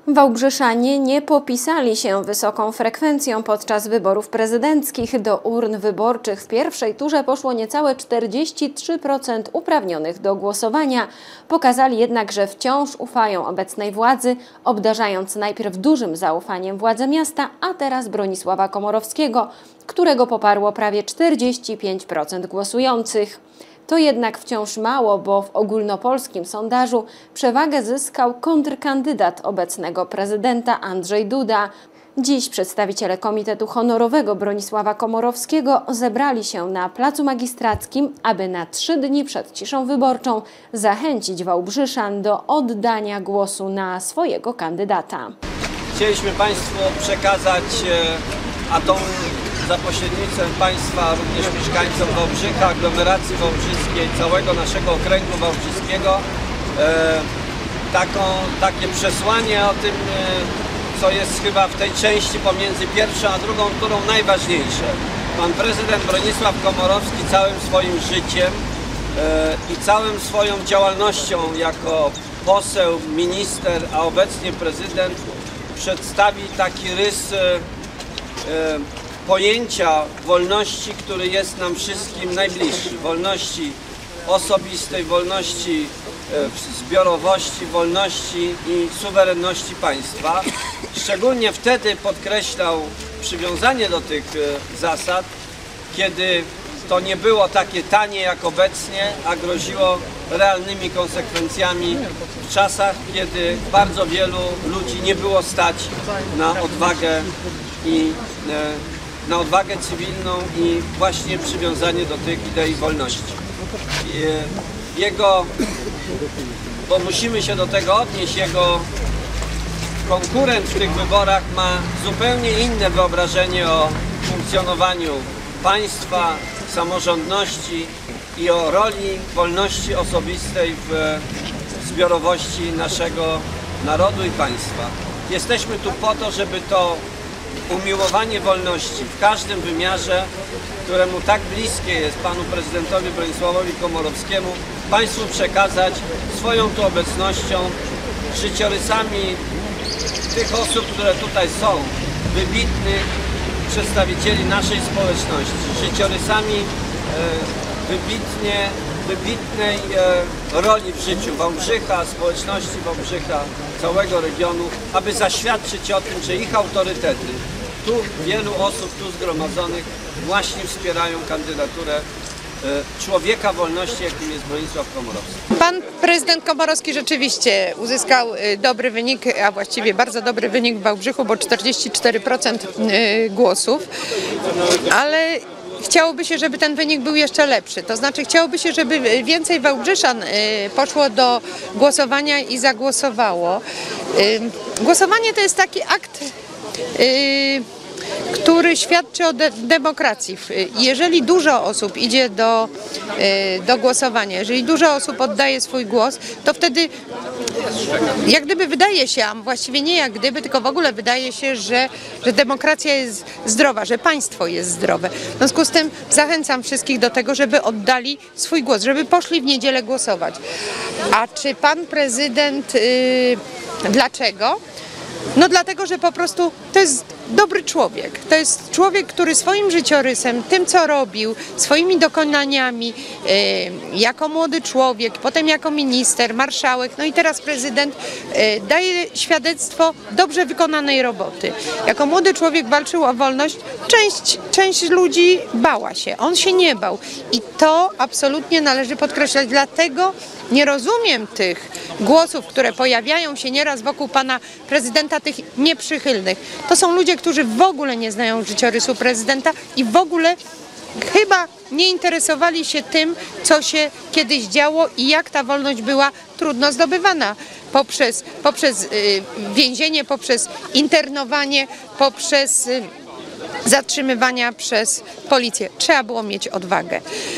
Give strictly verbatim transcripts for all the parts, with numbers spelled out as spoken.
Wałbrzyszanie nie popisali się wysoką frekwencją podczas wyborów prezydenckich. Do urn wyborczych w pierwszej turze poszło niecałe czterdzieści trzy procent uprawnionych do głosowania. Pokazali jednak, że wciąż ufają obecnej władzy, obdarzając najpierw dużym zaufaniem władze miasta, a teraz Bronisława Komorowskiego, którego poparło prawie czterdzieści pięć procent głosujących. To jednak wciąż mało, bo w ogólnopolskim sondażu przewagę zyskał kontrkandydat obecnego prezydenta Andrzej Duda. Dziś przedstawiciele Komitetu Honorowego Bronisława Komorowskiego zebrali się na Placu Magistrackim, aby na trzy dni przed ciszą wyborczą zachęcić Wałbrzyszan do oddania głosu na swojego kandydata. Chcieliśmy Państwu przekazać, a tą za pośrednictwem Państwa również mieszkańcom Wałbrzycha, aglomeracji wałbrzyskiej, całego naszego okręgu wałbrzyskiego e, taką, takie przesłanie o tym, e, co jest chyba w tej części pomiędzy pierwszą a drugą turą najważniejsze. Pan prezydent Bronisław Komorowski całym swoim życiem e, i całą swoją działalnością jako poseł, minister, a obecnie prezydent przedstawi taki rys e, e, pojęcia wolności, który jest nam wszystkim najbliższy. Wolności osobistej, wolności zbiorowości, wolności i suwerenności państwa. Szczególnie wtedy podkreślał przywiązanie do tych zasad, kiedy to nie było takie tanie jak obecnie, a groziło realnymi konsekwencjami w czasach, kiedy bardzo wielu ludzi nie było stać na odwagę i na odwagę cywilną i właśnie przywiązanie do tych idei wolności. Jego, bo musimy się do tego odnieść, jego konkurent w tych wyborach ma zupełnie inne wyobrażenie o funkcjonowaniu państwa, samorządności i o roli wolności osobistej w zbiorowości naszego narodu i państwa. Jesteśmy tu po to, żeby to umiłowanie wolności w każdym wymiarze, któremu tak bliskie jest panu prezydentowi Bronisławowi Komorowskiemu, Państwu przekazać swoją tu obecnością, życiorysami tych osób, które tutaj są, wybitnych przedstawicieli naszej społeczności, życiorysami e, wybitnie, wybitnej e, roli w życiu Wałbrzycha, społeczności Wałbrzycha, całego regionu, aby zaświadczyć o tym, że ich autorytety, tu wielu osób tu zgromadzonych właśnie wspierają kandydaturę e, człowieka wolności, jakim jest Bronisław Komorowski. Pan prezydent Komorowski rzeczywiście uzyskał dobry wynik, a właściwie bardzo dobry wynik w Wałbrzychu, bo czterdzieści cztery procent głosów, ale chciałoby się, żeby ten wynik był jeszcze lepszy. To znaczy chciałoby się, żeby więcej Wałbrzyszan poszło do głosowania i zagłosowało. Głosowanie to jest taki akt, który świadczy o de demokracji. Jeżeli dużo osób idzie do, do głosowania, jeżeli dużo osób oddaje swój głos, to wtedy jak gdyby wydaje się, a właściwie nie jak gdyby, tylko w ogóle wydaje się, że, że demokracja jest zdrowa, że państwo jest zdrowe. W związku z tym zachęcam wszystkich do tego, żeby oddali swój głos, żeby poszli w niedzielę głosować. A czy pan prezydent, yy, dlaczego? No dlatego, że po prostu to jest dobry człowiek. To jest człowiek, który swoim życiorysem, tym co robił, swoimi dokonaniami, yy, jako młody człowiek, potem jako minister, marszałek, no i teraz prezydent, yy, daje świadectwo dobrze wykonanej roboty. Jako młody człowiek walczył o wolność, część, część ludzi bała się, on się nie bał i to absolutnie należy podkreślać, dlatego nie rozumiem tych głosów, które pojawiają się nieraz wokół pana prezydenta, tych nieprzychylnych. To są ludzie, którzy w ogóle nie znają życiorysu prezydenta i w ogóle chyba nie interesowali się tym, co się kiedyś działo i jak ta wolność była trudno zdobywana poprzez, poprzez y, więzienie, poprzez internowanie, poprzez y, zatrzymywania przez policję. Trzeba było mieć odwagę.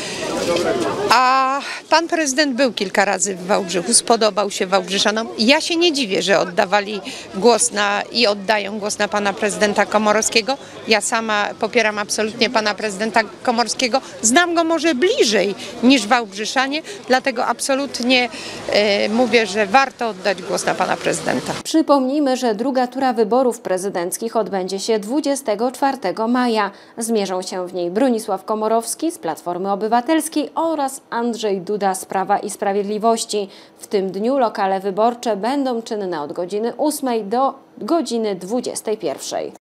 A pan prezydent był kilka razy w Wałbrzychu, spodobał się Wałbrzyszanom. Ja się nie dziwię, że oddawali głos na i oddają głos na pana prezydenta Komorowskiego. Ja sama popieram absolutnie pana prezydenta Komorowskiego. Znam go może bliżej niż Wałbrzyszanie, dlatego absolutnie e, mówię, że warto oddać głos na pana prezydenta. Przypomnijmy, że druga tura wyborów prezydenckich odbędzie się dwudziestego czwartego maja. Zmierzą się w niej Bronisław Komorowski z Platformy Obywatelskiej oraz Andrzej Duda z Prawa i Sprawiedliwości. W tym dniu lokale wyborcze będą czynne od godziny ósmej do godziny dwudziestej pierwszej.